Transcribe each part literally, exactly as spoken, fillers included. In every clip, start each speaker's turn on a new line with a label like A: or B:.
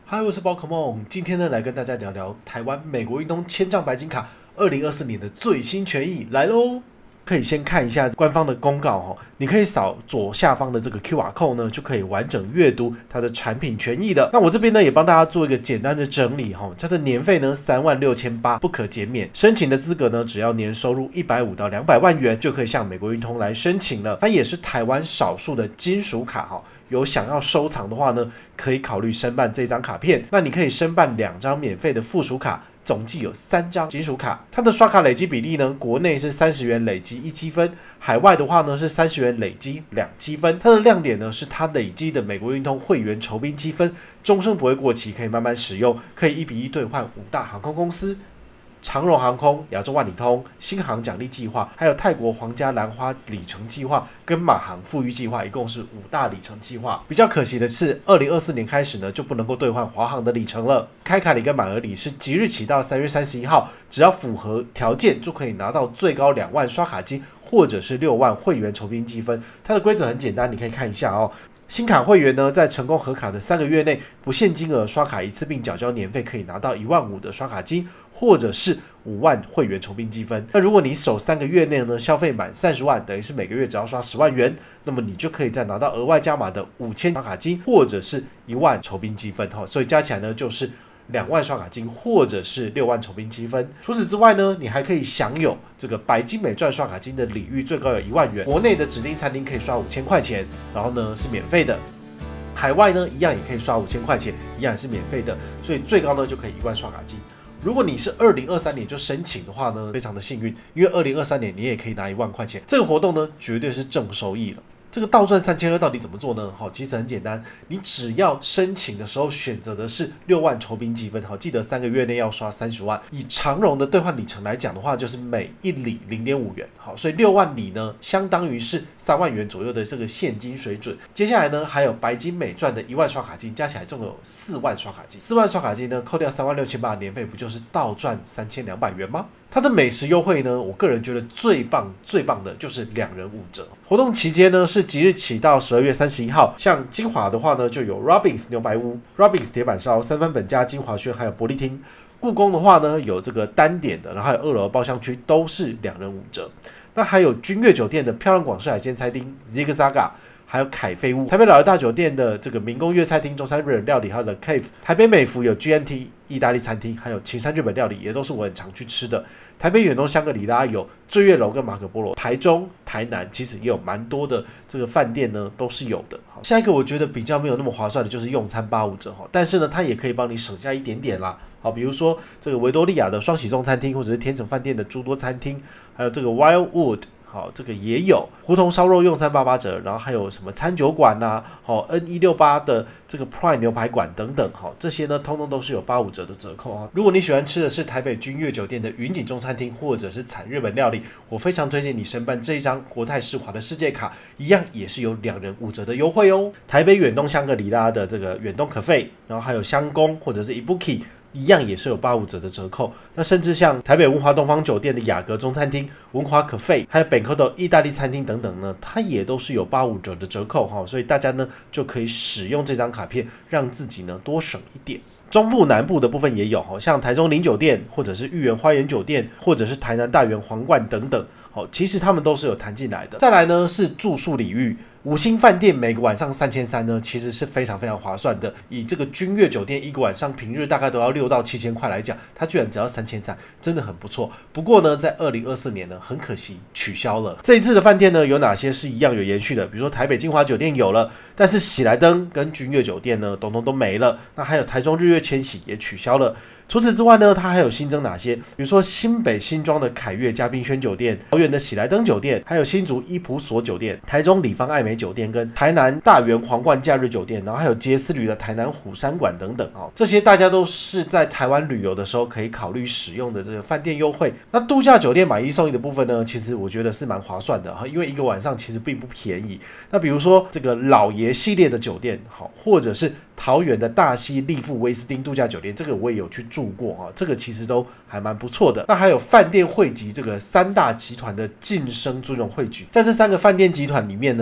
A: 嗨，我是宝可梦。今天呢，来跟大家聊聊台湾美国运通千丈白金卡二零二四年的最新权益来喽。可以先看一下官方的公告哦，你可以扫左下方的这个 Q R code 呢，就可以完整阅读它的产品权益了。那我这边呢，也帮大家做一个简单的整理哈，它的年费呢三万六千八不可减免，申请的资格呢只要年收入一百五到两百万元就可以向美国运通来申请了。它也是台湾少数的金属卡哈。有想要收藏的话呢，可以考虑申办这张卡片。那你可以申办两张免费的附属卡，总计有三张金属卡。它的刷卡累积比例呢，国内是三十元累积一积分，海外的话呢是三十元累积两积分。它的亮点呢是它累积的美国运通会员酬宾积分，终身不会过期，可以慢慢使用，可以一比一兑换五大航空公司。长荣航空、亚洲万里通、新航奖励计划，还有泰国皇家兰花里程计划跟马航富裕计划，一共是五大里程计划。比较可惜的是，二零二四年开始呢，就不能够兑换华航的里程了。开卡礼跟满额礼是即日起到三月三十一号，只要符合条件就可以拿到最高两万刷卡金，或者是六万会员酬宾积分。它的规则很简单，你可以看一下哦。新卡会员呢，在成功核卡的三个月内，不限金额刷卡一次并缴交年费，可以拿到一万五的刷卡金，或者是五万会员酬宾积分。那如果你首三个月内呢，消费满三十万，等于是每个月只要刷十万元，那么你就可以再拿到额外加码的五千刷卡金，或者是一万酬宾积分。所以加起来呢，就是两万刷卡金或者是六万酬宾积分。除此之外呢，你还可以享有这个白金美钻刷卡金的礼遇，最高有一万元。国内的指定餐厅可以刷五千块钱，然后呢是免费的。海外呢一样也可以刷五千块钱，一样也是免费的。所以最高呢就可以一万刷卡金。如果你是二零二三年就申请的话呢，非常的幸运，因为二零二三年你也可以拿一万块钱。这个活动呢绝对是正收益了。这个倒赚三千二到底怎么做呢？好，其实很简单，你只要申请的时候选择的是六万酬宾积分，好，记得三个月内要刷三十万。以长荣的兑换里程来讲的话，就是每一里 零点五元，好，所以六万里呢，相当于是三万元左右的这个现金水准。接下来呢，还有白金美钻的一万刷卡金，加起来总共有四万刷卡金。四万刷卡金呢，扣掉三万六千八的年费，不就是倒赚三千两百元吗？它的美食优惠呢，我个人觉得最棒最棒的就是两人五折。活动期间呢是即日起到十二月三十一号，像金华的话呢就有 Robins 牛排屋、Robins 铁板烧、三分本家、金华轩还有伯利厅。故宫的话呢有这个单点的，然后还有二楼包厢区都是两人五折。那还有君悦酒店的漂亮广式海鲜餐厅 Zigzaga。还有凯菲屋，台北老爷大酒店的这个民工粤菜厅、中餐日本料理，还有 The Cave， 台北美孚有 G N T 意大利餐厅，还有青山日本料理，也都是我很常去吃的。台北远东香格里拉有醉月楼跟马可波罗，台中、台南其实也有蛮多的这个饭店呢，都是有的。好，下一个我觉得比较没有那么划算的就是用餐八五折哈，但是呢，它也可以帮你省下一点点啦。好，比如说这个维多利亚的双喜中餐厅，或者是天成饭店的诸多餐厅，还有这个 Wildwood。好，这个也有胡同烧肉用餐八八折，然后还有什么餐酒馆呐、啊，好 N 一六八的这个 Prime 牛排馆等等，好，这些呢通通都是有八五折的折扣啊。如果你喜欢吃的是台北君悦酒店的云锦中餐厅，或者是惨日本料理，我非常推荐你申办这一张国泰世华的世界卡，一样也是有两人五折的优惠哦。台北远东香格里拉的这个远东可费，然后还有香宫或者是 Ibuki。一样也是有八五折的折扣，那甚至像台北文华东方酒店的雅阁中餐厅、文华可费，还有本科的意大利餐厅等等呢，它也都是有八五折的折扣哈，所以大家呢就可以使用这张卡片，让自己呢多省一点。中部南部的部分也有，像台中林酒店，或者是裕园花园酒店，或者是台南大园皇冠等等，其实他们都是有谈进来的。再来呢是住宿礼遇。五星饭店每个晚上三千三呢，其实是非常非常划算的。以这个君悦酒店一个晚上平日大概都要六到七千块来讲，它居然只要三千三，真的很不错。不过呢，在二零二四年呢，很可惜取消了。这一次的饭店呢，有哪些是一样有延续的？比如说台北金华酒店有了，但是喜来登跟君悦酒店呢，统统都没了。那还有台中日月千禧也取消了。除此之外呢，它还有新增哪些？比如说新北新庄的凯悦嘉宾轩酒店，桃园的喜来登酒店，还有新竹伊普所酒店，台中里芳爱美酒店跟台南大园皇冠假日酒店，然后还有杰斯旅的台南虎山馆等等哦，这些大家都是在台湾旅游的时候可以考虑使用的这个饭店优惠。那度假酒店买一送一的部分呢，其实我觉得是蛮划算的，因为一个晚上其实并不便宜。那比如说这个老爷系列的酒店，好，或者是桃园的大溪利富威斯汀度假酒店，这个我也有去住过啊，这个其实都还蛮不错的。那还有饭店汇集这个三大集团的晋升尊荣汇聚，在这三个饭店集团里面呢，我个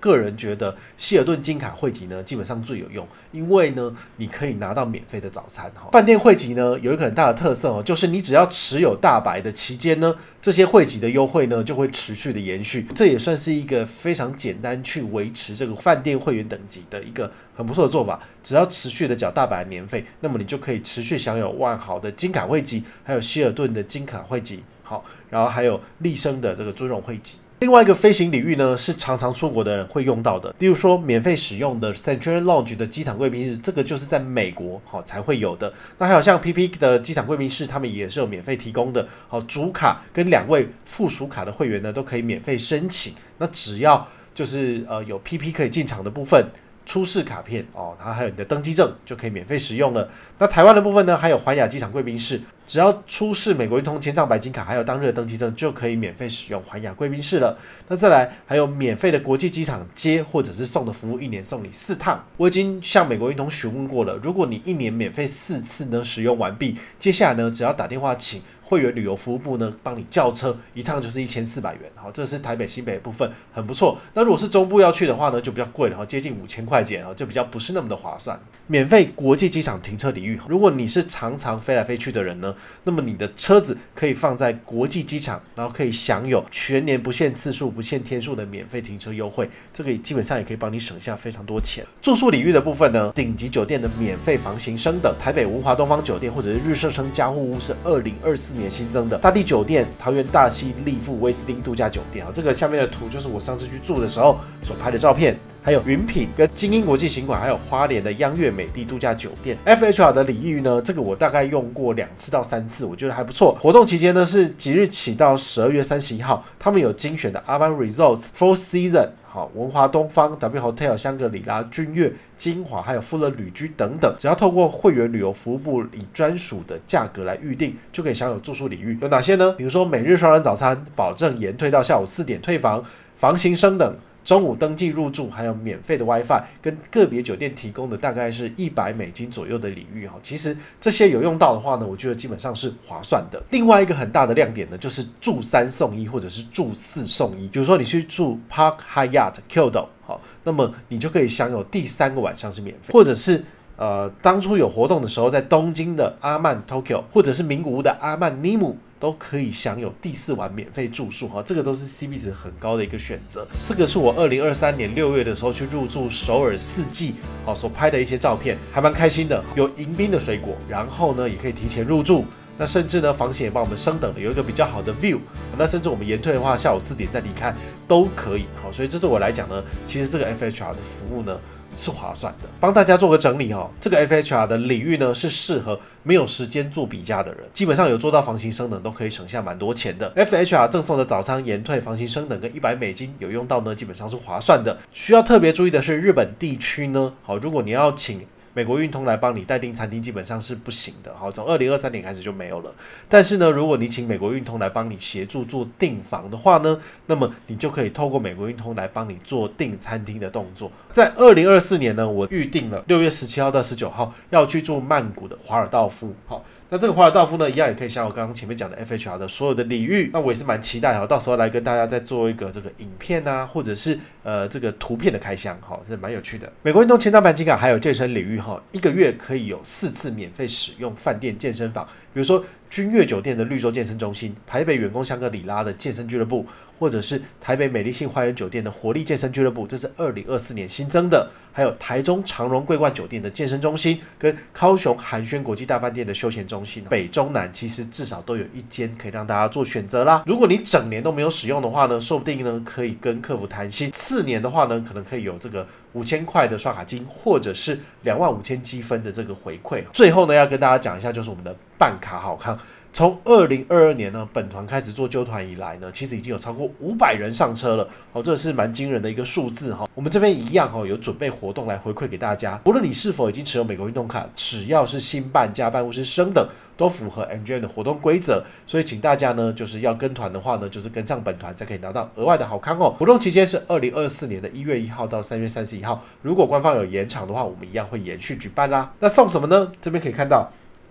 A: 个人觉得希尔顿金卡汇集呢，基本上最有用，因为呢，你可以拿到免费的早餐。饭店汇集呢，有一个很大的特色哦，就是你只要持有大白的期间呢，这些汇集的优惠呢，就会持续的延续。这也算是一个非常简单去维持这个饭店会员等级的一个很不错的做法。只要持续的缴大白的年费，那么你就可以持续享有万豪的金卡汇集，还有希尔顿的金卡汇集，好，然后还有立升的这个尊荣汇集。另外一个飞行领域呢，是常常出国的人会用到的，例如说免费使用的 Centurion Lounge 的机场贵宾室，这个就是在美国好才会有的。那还有像 P P 的机场贵宾室，他们也是有免费提供的。好，主卡跟两位附属卡的会员呢，都可以免费申请。那只要就是呃有 P P 可以进场的部分。出示卡片哦，然后还有你的登机证就可以免费使用了。那台湾的部分呢，还有环亚机场贵宾室，只要出示美国运通千丈白金卡，还有当日的登机证，就可以免费使用环亚贵宾室了。那再来还有免费的国际机场接或者是送的服务，一年送你四趟。我已经向美国运通询问过了，如果你一年免费四次呢使用完毕，接下来呢只要打电话请会员旅游服务部呢帮你叫车，一趟就是一千四百元。好，这是台北新北的部分，很不错。那如果是中部要去的话呢，就比较贵了，接近五千块钱，就比较不是那么的划算。免费国际机场停车礼遇，如果你是常常飞来飞去的人呢，那么你的车子可以放在国际机场，然后可以享有全年不限次数、不限天数的免费停车优惠，这个基本上也可以帮你省下非常多钱。住宿礼遇的部分呢，顶级酒店的免费房型升等，台北文华东方酒店或者是日盛生嘉户屋是二零二四年新增的，大地酒店、桃园大溪立富威斯汀度假酒店啊，这个下面的图就是我上次去住的时候所拍的照片。还有云品跟精英国际行馆，还有花莲的央悦美地度假酒店。F H R 的礼遇呢，这个我大概用过两次到三次，我觉得还不错。活动期间呢是即日起到十二月三十一号，他们有精选的阿班 Resorts、Four Seasons、好文华东方、W Hotel、香格里拉、君悦、金华，还有富乐旅居等等，只要透过会员旅游服务部以专属的价格来预定，就可以享有住宿礼遇。有哪些呢？比如说每日双人早餐，保证延退到下午四点退房，房型升等。中午登记入住，还有免费的 WiFi， 跟个别酒店提供的大概是一百美金左右的礼遇。其实这些有用到的话呢，我觉得基本上是划算的。另外一个很大的亮点呢，就是住三送一或者是住四送一。比如说你去住 Park Hyatt Kyoto， 好，那么你就可以享有第三个晚上是免费，或者是呃当初有活动的时候，在东京的阿曼 Tokyo， 或者是名古屋的阿曼尼姆。都可以享有第四晚免费住宿，这个都是 C P 值很高的一个选择。这个是我二零二三年六月的时候去入住首尔四季所拍的一些照片，还蛮开心的。有迎宾的水果，然后呢也可以提前入住，那甚至呢房型也帮我们升等了，有一个比较好的 view。那甚至我们延退的话，下午四点再离开都可以。好，所以这对我来讲呢，其实这个 F H R 的服务呢。是划算的，帮大家做个整理哦。这个 F H R 的礼遇呢，是适合没有时间做比价的人，基本上有做到房型升等都可以省下蛮多钱的。F H R 赠送的早餐延退、房型升等跟一百美金有用到呢，基本上是划算的。需要特别注意的是，日本地区呢，好，如果你要请美国运通来帮你代订餐厅基本上是不行的，好，从二零二三年开始就没有了。但是呢，如果你请美国运通来帮你协助做订房的话呢，那么你就可以透过美国运通来帮你做订餐厅的动作。在二零二四年呢，我预定了六月十七号到十九号要去住曼谷的华尔道夫，好。那这个华尔道夫呢，一样也可以像我刚刚前面讲的 F H R 的所有的礼遇，那我也是蛮期待哈，到时候来跟大家再做一个这个影片啊，或者是呃这个图片的开箱，哈，是蛮有趣的。美国运动千张白金卡还有健身礼遇哈，一个月可以有四次免费使用饭店健身房，比如说君悦酒店的绿洲健身中心、台北远公香格里拉的健身俱乐部，或者是台北美丽信花园酒店的活力健身俱乐部，这是二零二四年新增的。还有台中长荣桂冠酒店的健身中心，跟高雄寒暄国际大饭店的休闲中心，北中南其实至少都有一间可以让大家做选择啦。如果你整年都没有使用的话呢，说不定呢可以跟客服谈心，次年的话呢，可能可以有这个五千块的刷卡金，或者是两万五千积分的这个回馈。最后呢，要跟大家讲一下，就是我们的办卡好康。从二零二二年呢，本团开始做揪团以来呢，其实已经有超过五百人上车了，哦，这是蛮惊人的一个数字哈。我们这边一样哦，有准备活动来回馈给大家。无论你是否已经持有美国运动卡，只要是新办加办或是升等，都符合 M G M 的活动规则。所以请大家呢，就是要跟团的话呢，就是跟上本团才可以拿到额外的好康哦。活动期间是二零二四年的一月一号到三月三十一号，如果官方有延长的话，我们一样会延续举办啦。那送什么呢？这边可以看到。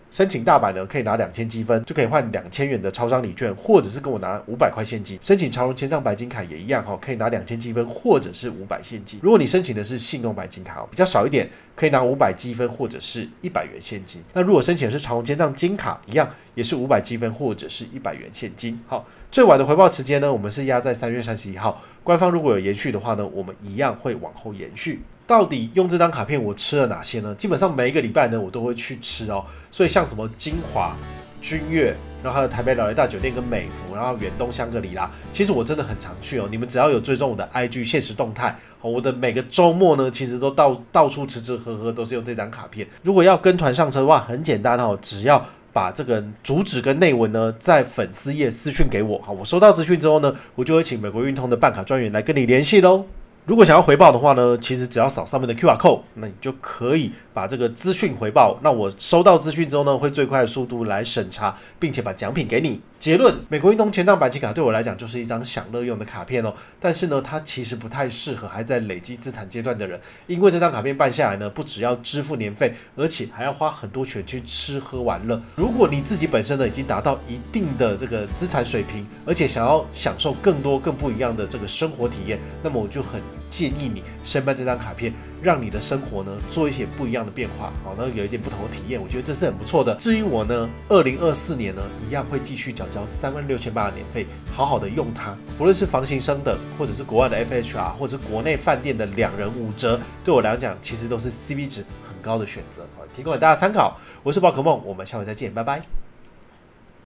A: 申请大阪呢，可以拿两千积分，就可以换两千元的超商礼券，或者是跟我拿五百块现金。申请长荣千丈白金卡也一样哈，可以拿两千积分，或者是五百现金。如果你申请的是信用白金卡，比较少一点，可以拿五百积分，或者是一百元现金。那如果申请的是长荣千丈金卡，一样也是五百积分，或者是一百元现金。好，最晚的回报时间呢，我们是压在三月三十一号。官方如果有延续的话呢，我们一样会往后延续。到底用这张卡片我吃了哪些呢？基本上每一个礼拜呢，我都会去吃哦。所以像什么金华、君悦，然后还有台北老爷大酒店跟美孚，然后远东香格里拉，其实我真的很常去哦。你们只要有追踪我的 I G 限时动态，我的每个周末呢，其实都到到处吃吃喝喝，都是用这张卡片。如果要跟团上车的话，很简单哦，只要把这个主旨跟内文呢，在粉丝页私讯给我，好，我收到资讯之后呢，我就会请美国运通的办卡专员来跟你联系喽。如果想要回报的话呢，其实只要扫上面的 Q R code， 那你就可以把这个资讯回报。那我收到资讯之后呢，会最快的速度来审查，并且把奖品给你。结论：美国运通千丈白金卡对我来讲就是一张享乐用的卡片哦，但是呢，它其实不太适合还在累积资产阶段的人，因为这张卡片办下来呢，不只要支付年费，而且还要花很多钱去吃喝玩乐。如果你自己本身呢已经达到一定的这个资产水平，而且想要享受更多更不一样的这个生活体验，那么我就很建议你申办这张卡片，让你的生活呢做一些不一样的变化，好，那有一点不同的体验，我觉得这是很不错的。至于我呢，二零二四年呢，一样会继续缴交三万六千八的年费，好好的用它，不论是房型升等，或者是国外的 F H R， 或者是国内饭店的两人五折，对我来讲其实都是 C P 值很高的选择，提供给大家参考。我是宝可梦，我们下回再见，拜拜。